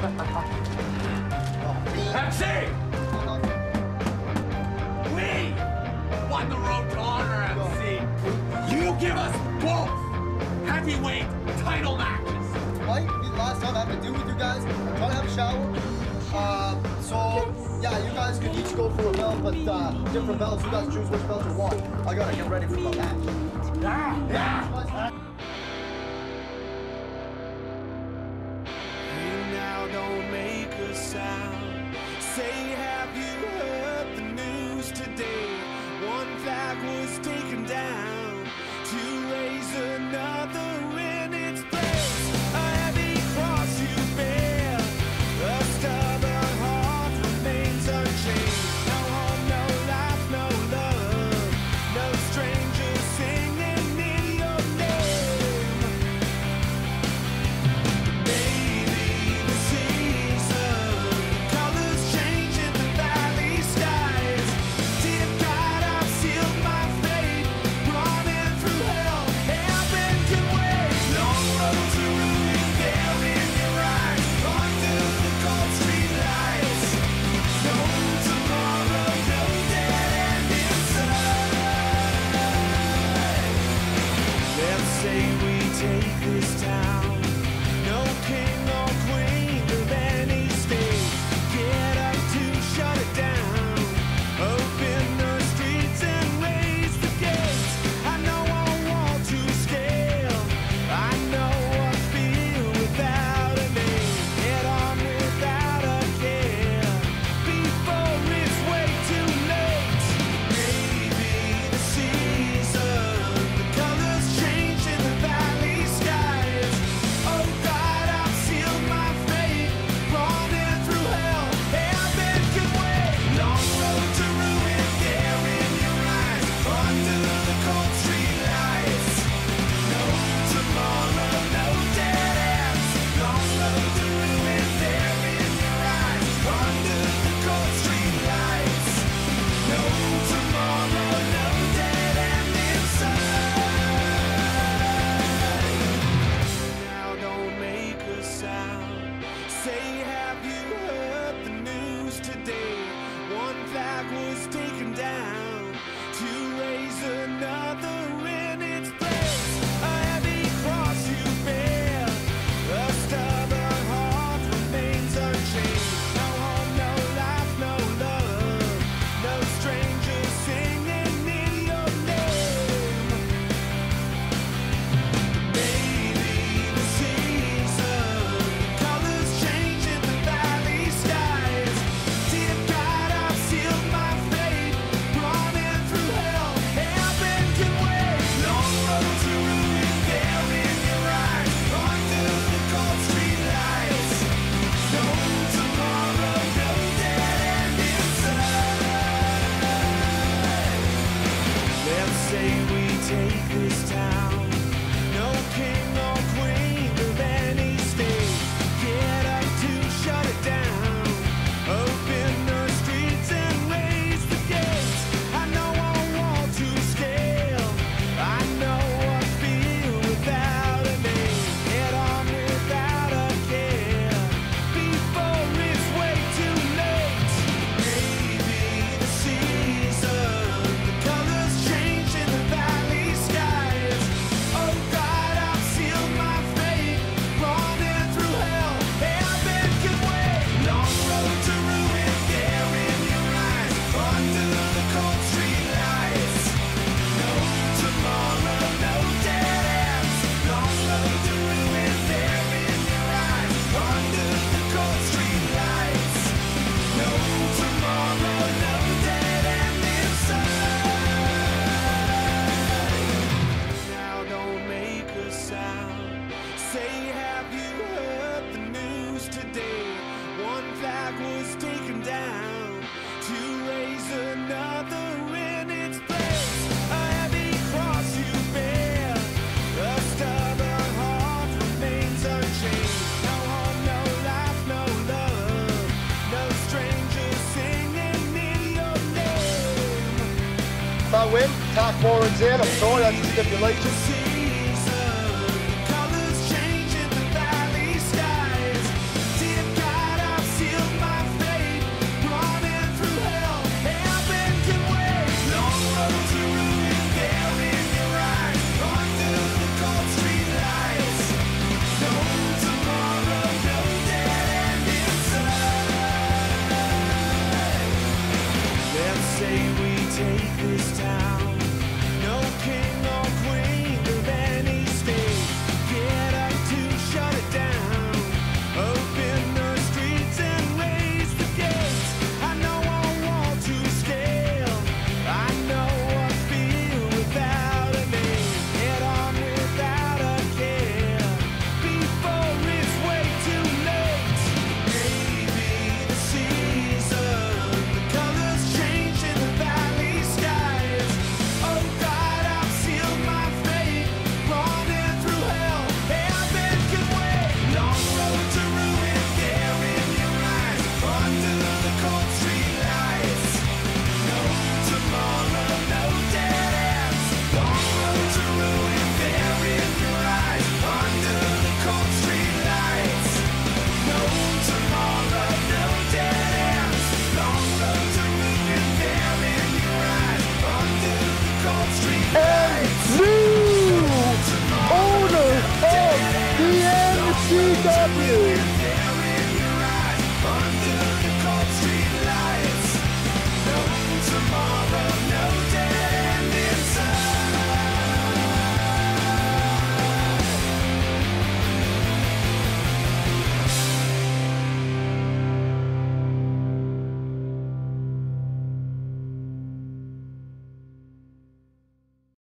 MC! We won the road to honor, MC. You give us both heavyweight title matches. Fight me last time I had to deal with you guys. I'm trying to have a shower. So yeah, you guys can each go for a belt, but different belts. You guys choose which belt you want. I gotta get ready for the match. Yeah. Hey now, don't make a sound. Say, have you heard the news today? One flag was taken down to raise another in its place. A heavy cross you bear, a stubborn heart remains unchanged. No home, no life, no love, no strangers singing in your name. Baby, the season, colors change in the valley skies. Dear God, I've sealed my fate, running through hell, heaven can wait. Long road to ruin there in your eyes, under the cold street lights. No tomorrow, no dead end inside. Let's say we take this town, no king or queen of any state. Get up to shut it down, open the streets and raise the gates. I know I want to scale, I know I feel without a name. Head on without a care, before it's way too late. Maybe the season, the colors change in the valley skies. Oh God, I've sealed my fate, running through hell, heaven can wait. Long road to ruin there in your eyes, under the cold street lights. No tomorrow, no dead ends. Long road to ruin there in your eyes, under the cold street lights. No tomorrow, no dead end inside. Now don't make a sound. Say, have you heard the news today? One flag was taken down to raise another in its place. A heavy cross you bear, a stubborn heart remains unchanged. No home, no life, no love, no strangers singing in your name. Baby, the season, colors change in the valley skies. Dear God, I've sealed my fate, running through hell, heaven can wait. Long road to ruin there in your eyes, under the cold street lights. No tomorrow, no dead end inside. Let's say we take this town, no king or queen of any state. Get up to shut it down, open the streets and raise the gates. I know I want to scale, I know I feel without a name. Head on without a care, before it's way too late. Maybe the season, the colors change in the valley skies. Oh God, I've sealed my fate, running through hell, heaven can wait. Long road to ruin there in your eyes, under the cold street lights. No tomorrow, no dead ends. Long road to ruin there in your eyes, under the cold street lights. No tomorrow, no dead end inside. Now don't make a sound. Say, have you heard the news today? One flag was taken down to raise another in its place. A heavy cross you bear, a stubborn heart remains unchanged. No home, no life, no love, no strangers singing in your name. If I win, tack forwards in. I'm sorry, that's a stipulation. Season, colors change in the valley skies. Dear God, AEW.